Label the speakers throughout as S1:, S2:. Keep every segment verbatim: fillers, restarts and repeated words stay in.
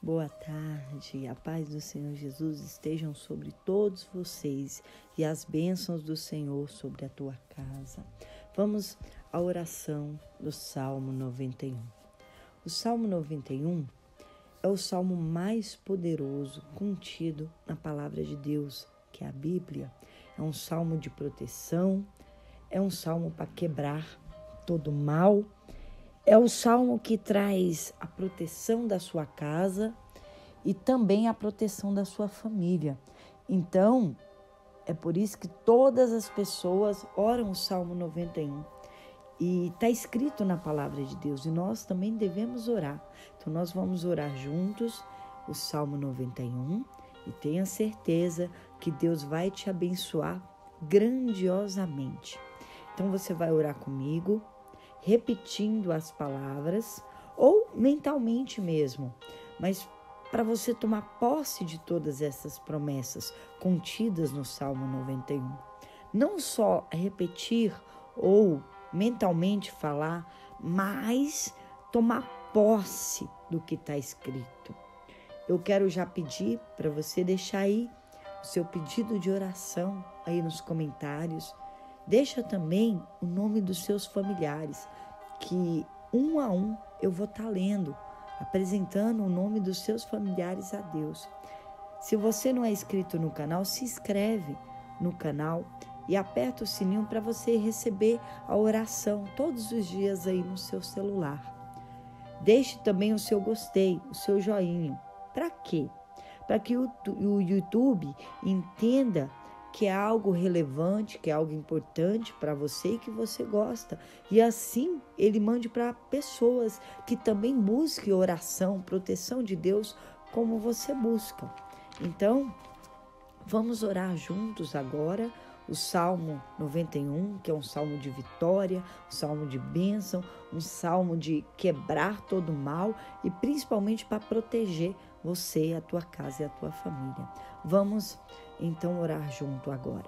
S1: Boa tarde, a paz do Senhor Jesus estejam sobre todos vocês e as bênçãos do Senhor sobre a tua casa. Vamos à oração do Salmo noventa e um. O Salmo noventa e um é o salmo mais poderoso contido na palavra de Deus, que é a Bíblia. É um salmo de proteção, é um salmo para quebrar todo mal. É o salmo que traz a proteção da sua casa e também a proteção da sua família. Então, é por isso que todas as pessoas oram o Salmo noventa e um. E está escrito na palavra de Deus e nós também devemos orar. Então, nós vamos orar juntos o Salmo noventa e um e tenha certeza que Deus vai te abençoar grandiosamente. Então, você vai orar comigo, repetindo as palavras ou mentalmente mesmo, mas para você tomar posse de todas essas promessas contidas no Salmo noventa e um. Não só repetir ou mentalmente falar, mas tomar posse do que está escrito. Eu quero já pedir para você deixar aí o seu pedido de oração aí nos comentários. Deixa também o nome dos seus familiares, que um a um eu vou estar lendo, apresentando o nome dos seus familiares a Deus. Se você não é inscrito no canal, se inscreve no canal e aperta o sininho para você receber a oração todos os dias aí no seu celular. Deixe também o seu gostei, o seu joinha. Para quê? Para que o YouTube entenda que é algo relevante, que é algo importante para você e que você gosta. E assim ele mande para pessoas que também busquem oração, proteção de Deus, como você busca. Então, vamos orar juntos agora o Salmo noventa e um, que é um salmo de vitória, um salmo de bênção, um salmo de quebrar todo mal e principalmente para proteger você, a tua casa e a tua família. Vamos então orar junto agora.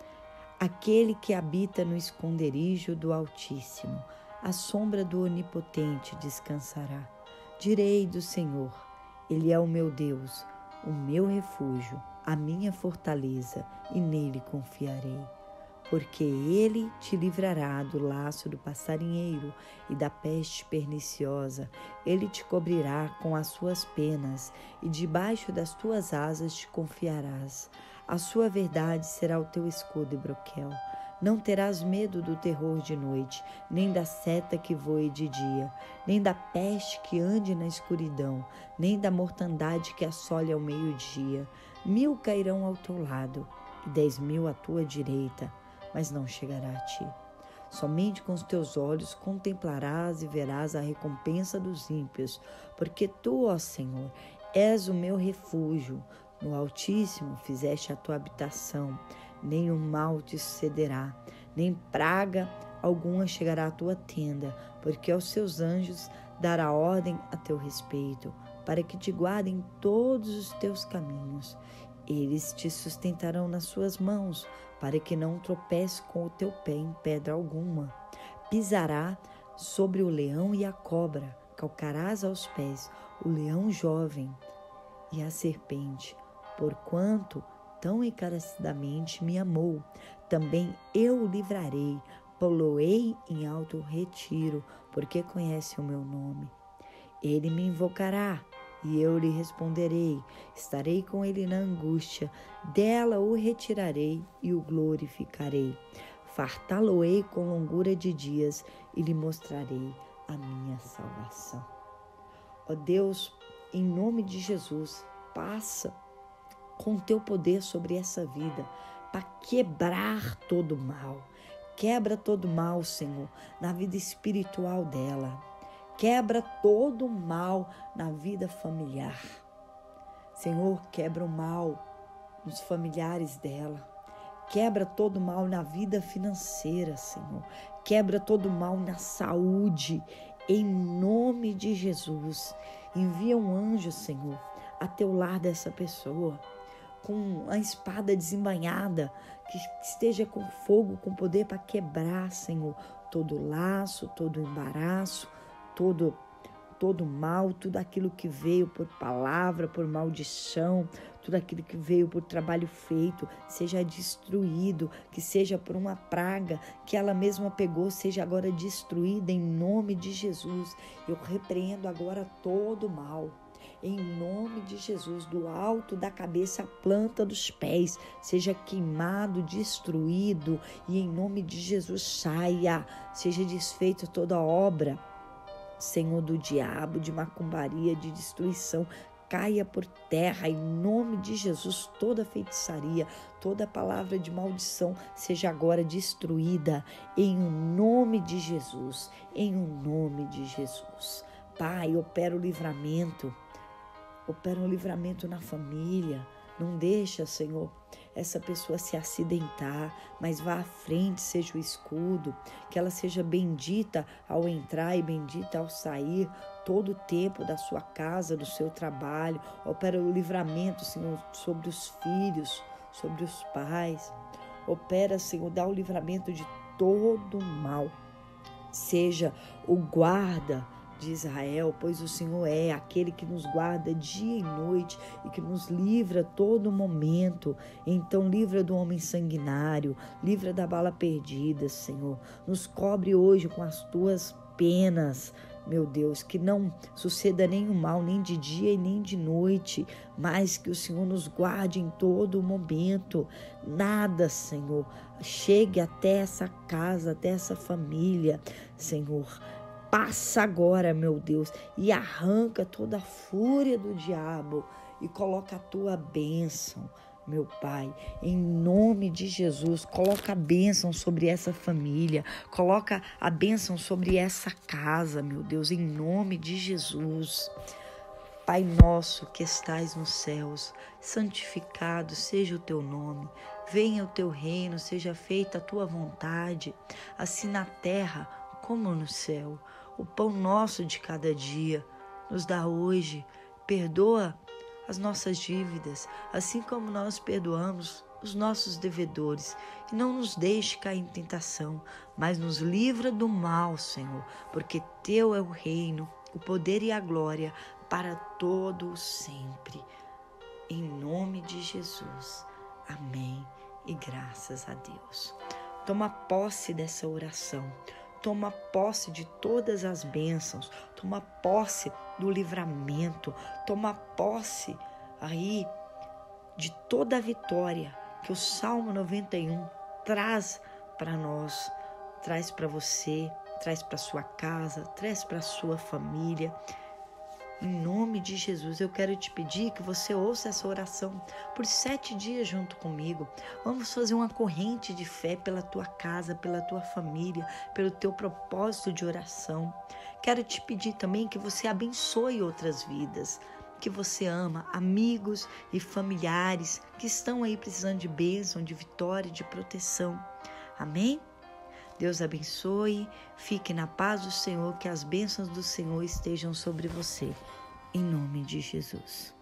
S1: Aquele que habita no esconderijo do Altíssimo, à sombra do Onipotente descansará. Direi do Senhor, Ele é o meu Deus, o meu refúgio, a minha fortaleza, e nele confiarei. Porque ele te livrará do laço do passarinheiro e da peste perniciosa. Ele te cobrirá com as suas penas e debaixo das tuas asas te confiarás. A sua verdade será o teu escudo e broquel. Não terás medo do terror de noite, nem da seta que voe de dia, nem da peste que ande na escuridão, nem da mortandade que assole ao meio-dia. Mil cairão ao teu lado e dez mil à tua direita, mas não chegará a ti. Somente com os teus olhos contemplarás e verás a recompensa dos ímpios, porque tu, ó Senhor, és o meu refúgio. No Altíssimo fizeste a tua habitação, nenhum mal te sucederá, nem praga alguma chegará à tua tenda, porque aos seus anjos dará ordem a teu respeito, para que te guardem todos os teus caminhos. Eles te sustentarão nas suas mãos, para que não tropece com o teu pé em pedra alguma. Pisará sobre o leão e a cobra, calcarás aos pés o leão jovem e a serpente, porquanto tão encarecidamente me amou. Também eu o livrarei, poloei em alto retiro, porque conhece o meu nome. Ele me invocará, e eu lhe responderei. Estarei com ele na angústia, dela o retirarei e o glorificarei. Fartá-lo-ei com longura de dias e lhe mostrarei a minha salvação. Ó Deus, em nome de Jesus, passa com teu poder sobre essa vida para quebrar todo mal. Quebra todo mal, Senhor, na vida espiritual dela. Quebra todo o mal na vida familiar. Senhor, quebra o mal nos familiares dela. Quebra todo o mal na vida financeira, Senhor. Quebra todo o mal na saúde, em nome de Jesus. Envia um anjo, Senhor, a teu lar dessa pessoa, com a espada desembainhada, que esteja com fogo, com poder para quebrar, Senhor, todo laço, todo embaraço, todo todo mal, tudo aquilo que veio por palavra, por maldição, tudo aquilo que veio por trabalho feito, seja destruído, que seja por uma praga que ela mesma pegou, seja agora destruída em nome de Jesus. Eu repreendo agora todo mal. Em nome de Jesus, do alto da cabeça à planta dos pés, seja queimado, destruído, e em nome de Jesus saia, seja desfeita toda obra, Senhor, do diabo, de macumbaria, de destruição, caia por terra, em nome de Jesus. Toda feitiçaria, toda palavra de maldição seja agora destruída, em nome de Jesus, em nome de Jesus. Pai, opera o livramento, opera um livramento na família. Não deixa, Senhor, essa pessoa se acidentar, mas vá à frente, seja o escudo, que ela seja bendita ao entrar e bendita ao sair, todo o tempo da sua casa, do seu trabalho. Opera o livramento, Senhor, sobre os filhos, sobre os pais. Opera, Senhor, dá o livramento de todo mal. Seja o guarda de Israel, pois o Senhor é aquele que nos guarda dia e noite e que nos livra a todo momento. Então livra do homem sanguinário, livra da bala perdida, Senhor. Nos cobre hoje com as tuas penas, meu Deus, que não suceda nenhum mal, nem de dia e nem de noite, mas que o Senhor nos guarde em todo momento. Nada, Senhor, chegue até essa casa, até essa família, Senhor. Passa agora, meu Deus, e arranca toda a fúria do diabo e coloca a tua bênção, meu Pai, em nome de Jesus. Coloca a bênção sobre essa família, coloca a bênção sobre essa casa, meu Deus, em nome de Jesus. Pai nosso que estais nos céus, santificado seja o teu nome. Venha o teu reino, seja feita a tua vontade, assim na terra como no céu. O pão nosso de cada dia nos dá hoje. Perdoa as nossas dívidas, assim como nós perdoamos os nossos devedores. E não nos deixe cair em tentação, mas nos livra do mal, Senhor, porque teu é o reino, o poder e a glória para todo sempre. Em nome de Jesus. Amém. E graças a Deus. Toma posse dessa oração. Toma posse de todas as bênçãos, toma posse do livramento, toma posse aí de toda a vitória que o Salmo noventa e um traz para nós, traz para você, traz para sua casa, traz para sua família. Em nome de Jesus, eu quero te pedir que você ouça essa oração por sete dias junto comigo. Vamos fazer uma corrente de fé pela tua casa, pela tua família, pelo teu propósito de oração. Quero te pedir também que você abençoe outras vidas, que você ama, amigos e familiares que estão aí precisando de bênção, de vitória, de proteção. Amém? Deus abençoe, fique na paz do Senhor, que as bênçãos do Senhor estejam sobre você, em nome de Jesus.